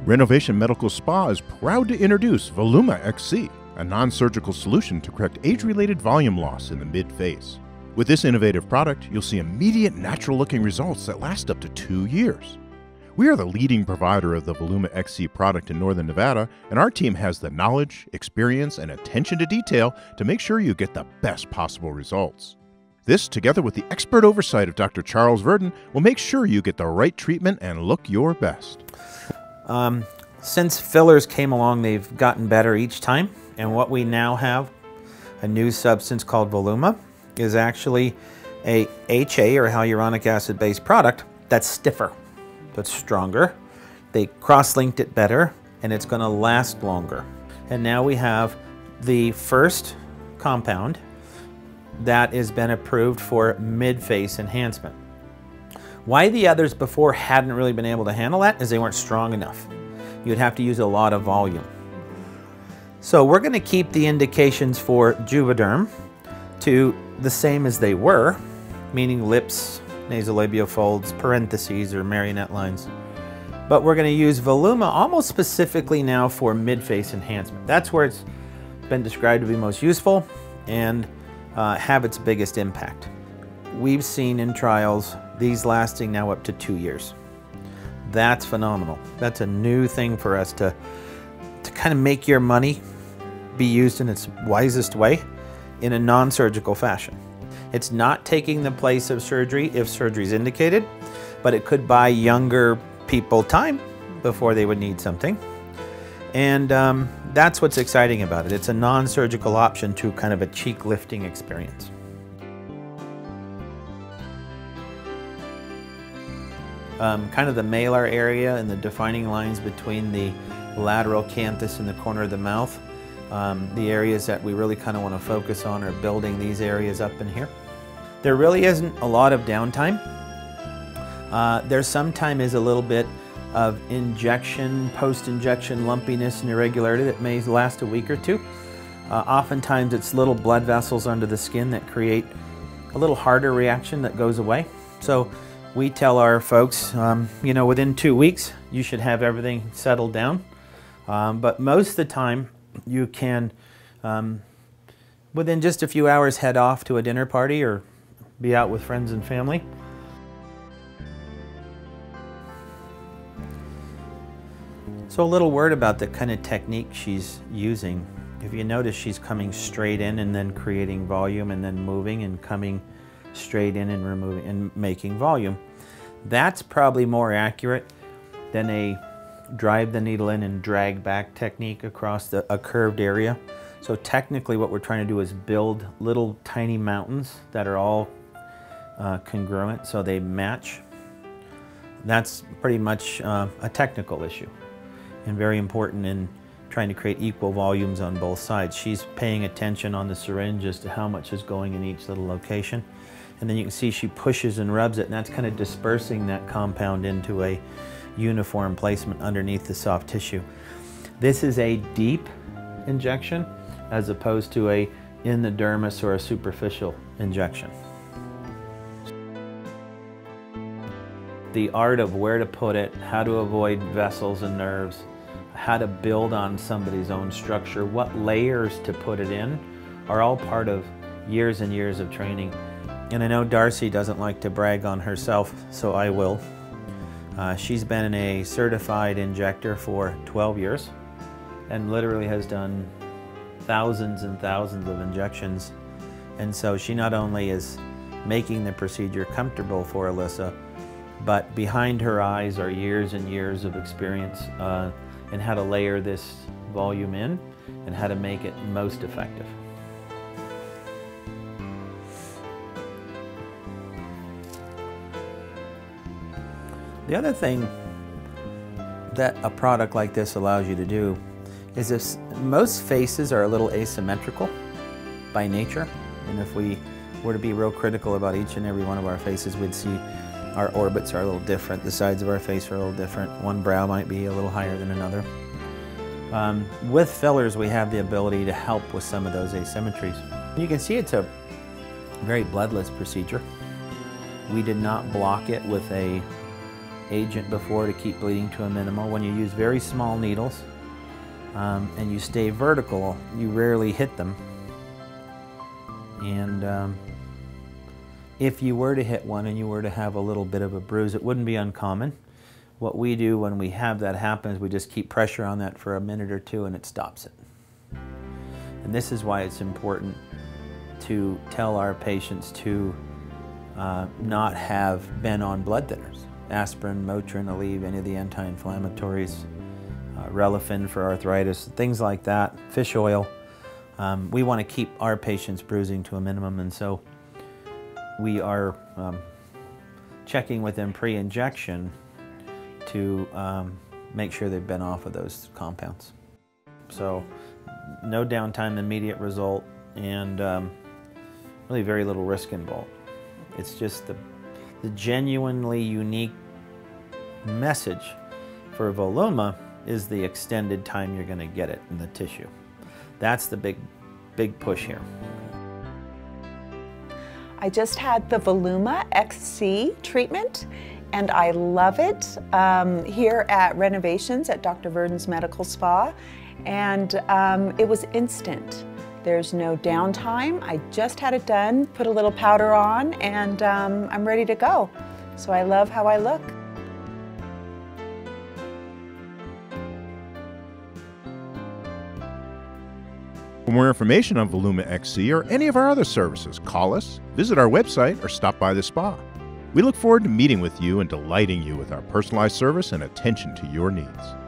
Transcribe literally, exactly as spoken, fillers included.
Renovation Medical Spa is proud to introduce Voluma X C, a non-surgical solution to correct age-related volume loss in the mid-face. With this innovative product, you'll see immediate natural-looking results that last up to two years. We are the leading provider of the Voluma X C product in Northern Nevada, and our team has the knowledge, experience, and attention to detail to make sure you get the best possible results. This, together with the expert oversight of Doctor Charles Verdon, will make sure you get the right treatment and look your best. Um, since fillers came along, they've gotten better each time, and what we now have, a new substance called Voluma, is actually a H A or hyaluronic acid based product that's stiffer, that's stronger. They cross-linked it better, and it's going to last longer. And now we have the first compound that has been approved for mid-face enhancement. Why the others before hadn't really been able to handle that is they weren't strong enough. You'd have to use a lot of volume. So we're going to keep the indications for Juvéderm to the same as they were, meaning lips, nasolabial folds, parentheses, or marionette lines. But we're going to use Voluma almost specifically now for mid-face enhancement. That's where it's been described to be most useful and uh, have its biggest impact. We've seen in trials these lasting now up to two years. That's phenomenal. That's a new thing for us to, to kind of make your money be used in its wisest way in a non-surgical fashion. It's not taking the place of surgery if surgery is indicated, but it could buy younger people time before they would need something. And um, that's what's exciting about it. It's a non-surgical option to kind of a cheek lifting experience. Um, kind of the malar area and the defining lines between the lateral canthus and the corner of the mouth. Um, the areas that we really kind of want to focus on are building these areas up in here. There really isn't a lot of downtime. Uh, there sometimes is a little bit of injection, post-injection lumpiness and irregularity that may last a week or two. Uh, oftentimes it's little blood vessels under the skin that create a little harder reaction that goes away. So we tell our folks, um, you know, within two weeks, you should have everything settled down. Um, but most of the time, you can, um, within just a few hours, head off to a dinner party or be out with friends and family. So a little word about the kind of technique she's using. If you notice, she's coming straight in and then creating volume and then moving and coming straight in and removing and making volume. That's probably more accurate than a drive the needle in and drag back technique across the, a curved area. So technically what we're trying to do is build little tiny mountains that are all uh, congruent so they match. That's pretty much uh, a technical issue and very important in trying to create equal volumes on both sides. She's paying attention on the syringe as to how much is going in each little location. And then you can see she pushes and rubs it, and that's kind of dispersing that compound into a uniform placement underneath the soft tissue. This is a deep injection as opposed to a in the dermis or a superficial injection. The art of where to put it, how to avoid vessels and nerves, how to build on somebody's own structure, what layers to put it in, are all part of years and years of training. And I know Darcy doesn't like to brag on herself, so I will. Uh, she's been a certified injector for twelve years and literally has done thousands and thousands of injections. And so she not only is making the procedure comfortable for Alyssa, but behind her eyes are years and years of experience uh, in how to layer this volume in and how to make it most effective. The other thing that a product like this allows you to do is if most faces are a little asymmetrical by nature, and if we were to be real critical about each and every one of our faces, we'd see our orbits are a little different, the sides of our face are a little different, one brow might be a little higher than another. Um, with fillers, we have the ability to help with some of those asymmetries. You can see it's a very bloodless procedure. We did not block it with a agent before to keep bleeding to a minimal. When you use very small needles um, and you stay vertical, you rarely hit them. And um, if you were to hit one and you were to have a little bit of a bruise, it wouldn't be uncommon. What we do when we have that happen is we just keep pressure on that for a minute or two and it stops it. And this is why it's important to tell our patients to uh, not have been on blood thinners. Aspirin, Motrin, Aleve, any of the anti-inflammatories, uh, Relafin for arthritis, things like that, fish oil. Um, we want to keep our patients bruising to a minimum, and so we are um, checking with them pre-injection to um, make sure they've been off of those compounds. So no downtime, immediate result, and um, really very little risk involved. It's just the, the genuinely unique message for Voluma is the extended time you're going to get it in the tissue. That's the big, big push here. I just had the Voluma X C treatment, and I love it um, here at Renovations at Doctor Verdon's Medical Spa, and um, it was instant. There's no downtime. I just had it done, put a little powder on, and um, I'm ready to go. So I love how I look. For more information on Voluma X C or any of our other services, call us, visit our website, or stop by the spa. We look forward to meeting with you and delighting you with our personalized service and attention to your needs.